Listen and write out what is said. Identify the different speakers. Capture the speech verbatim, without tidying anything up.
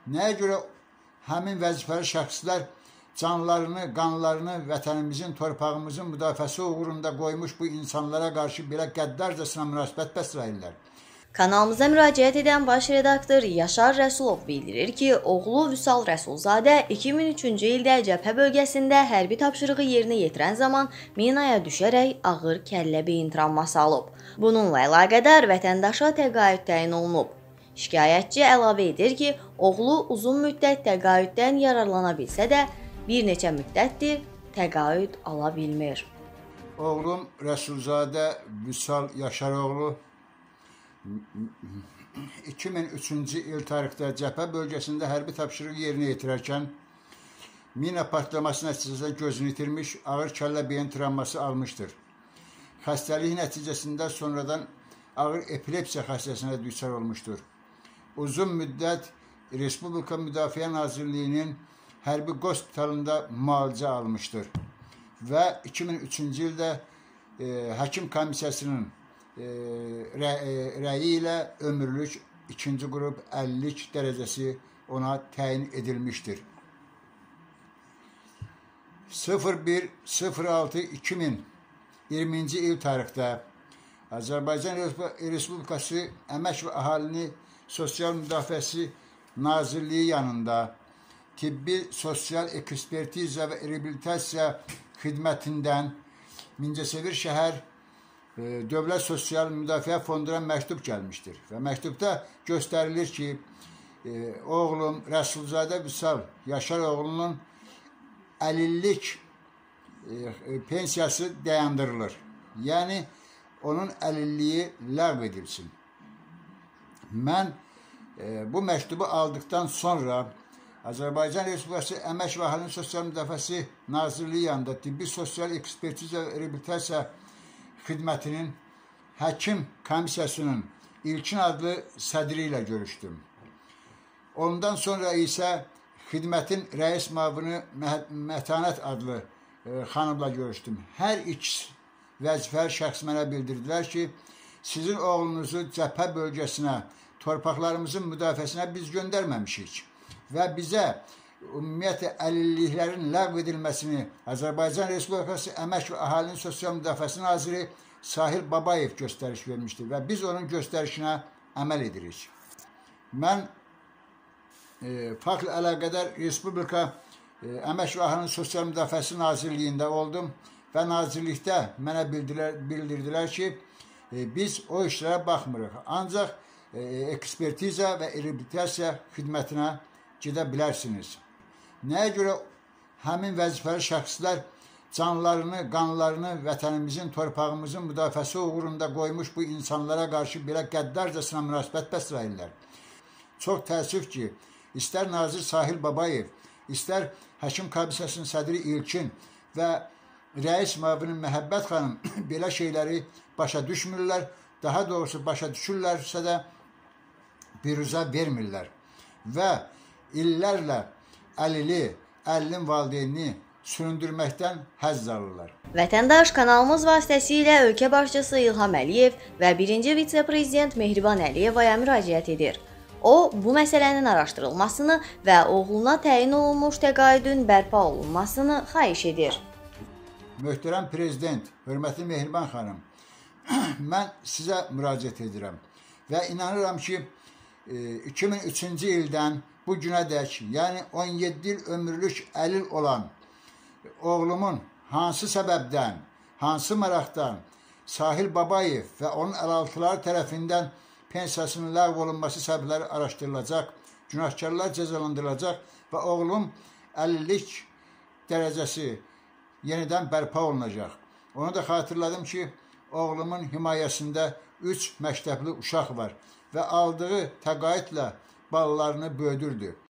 Speaker 1: Nəyə görə həmin vəzifəli şəxslər canlarını, qanlarını vətənimizin, torpağımızın müdafiəsi uğrunda qoymuş bu insanlara qarşı belə qəddarcasına münasibət bəsləyirlər?
Speaker 2: Kanalımıza müraciət edən baş redaktor Yaşar Rəsulov bildirir ki, oğlu Vüsal Rəsulzadə iki min üçüncü ildə cəbhə bölgəsində hərbi tapşırığı yerinə yetirən zaman minaya düşərək ağır kəllə beyin travması alıb. Bununla əlaqədar vətəndaşa təqaüd təyin olunub. Şikayətçi əlavə edir ki, oğlu uzun müddət təqaüddən yararlana bilsə də, bir neçə müddətdir təqaüd ala bilmir.
Speaker 1: Oğlum Rəsulzadə Vüsal Yaşaroğlu iki min üçüncü il tarixdə cəbhə bölgəsində hərbi tapşırığı yerinə yetirərkən mina partlaması nəticəsində gözünü itirmiş, ağır kəllə beyin travması almışdır. Xəstəlik nəticəsində sonradan ağır epilepsiya xəstəsinə düçar olmuşdur. Uzun müddət Respublika Müdafiə Nazirliyinin hərbi qospitalında müalicə almışdır və iki min üçüncü ildə e, həkim komissiyasının rə, rəyi ilə ömürlük ikinci qrup əlillik dərəcəsi ona təyin edilmişdir. sıfır bir sıfır altı iki min iyirminci il tarixdə Azərbaycan Respublikası Əmək və Əhalini Sosial Müdafiəsi Nazirliyi yanında tibbi sosial ekspertiza və reabilitasiya xidmətindən Mingəçevir şəhər Dövlət Sosial Müdafiə Fonduna məktub gəlmişdir və məktubda göstərilir ki, e, oğlum Rəsulzadə Vüsal Yaşaroğlunun əlillik e, pensiyası dayandırılır. Yəni, onun əlilliyi ləğv edilsin. Mən e, bu məktubu aldıqdan sonra Azərbaycan Respublikası Əmək və Əhalinin Sosial Müdafiəsi Nazirliyi yanında tibbi sosial ekspertiza və reabilitasiya xidmətinin həkim komissiyasının İlkin adlı sədri ilə görüşdüm. Ondan sonra isə xidmətin rəis müavini Mətanət adlı e, xanımla görüşdüm. Hər ikisi vəzifəli şəxs mənə bildirdilər ki, sizin oğlunuzu cəbhə bölgəsinə, torpaqlarımızın müdafiəsinə biz göndərməmişik və bizə ümumiyyətlə əlilliklərin ləğv edilməsini Azərbaycan Respublikası Əmək və Əhalinin Sosial Müdafiəsi Naziri Sahil Babayev göstəriş vermişdir və biz onun göstərişinə əməl edirik. Mən e, faktla əlaqədar Respublika e, Əmək və Əhalinin Sosial Müdafiəsi Nazirliyində oldum və nazirlikdə mənə bildirdilər, bildirdilər ki, e, biz o işlərə baxmırıq. Ancaq e, ekspertiza və reabilitasiya xidmətinə gedə bilərsiniz. Nəyə görə həmin vəzifəli şəxslər canlarını, qanlarını vətənimizin, torpağımızın müdafiəsi uğrunda qoymuş bu insanlara qarşı belə qəddarcasına münasibət bəsləyirlər? Çox təəssüf ki, istər Nazir Sahil Babayev, istər həkim komissiyasının sədri İlkin və rəis müavini Məhəbbət xanım belə şeyləri başa düşmürlər, daha doğrusu başa düşürlərsə də biruzə vermirlər və illərlə əlili, əlilin valideynini süründürməkdən həzz alırlar.
Speaker 2: Vətəndaş kanalımız vasitəsilə ölkə başçısı İlham Əliyev və birinci vitse-prezident Mehriban Əliyevaya müraciət edir. O, bu məsələnin araşdırılmasını və oğluna təyin olunmuş təqaüdün bərpa olunmasını xahiş edir.
Speaker 1: Möhtərəm prezident, hörmətli Mehriban xanım, mən sizə müraciət edirəm və inanıram ki, iki min üçüncü ildən bu günədək, yəni on yeddi il ömürlük əlil olan oğlumun hansı səbəbdən, hansı maraqdan Sahil Babayev və onun əlaltıları tərəfindən pensiyasının ləğv olunması səbəbləri araşdırılacaq, günahkarlar cəzalandırılacaq və oğlum əlillik dərəcəsi yenidən bərpa olunacaq. Onu da xatırladım ki, oğlumun himayəsində üç məktəbli uşaq var və aldığı təqaüdlə balalarını böyüdürdü.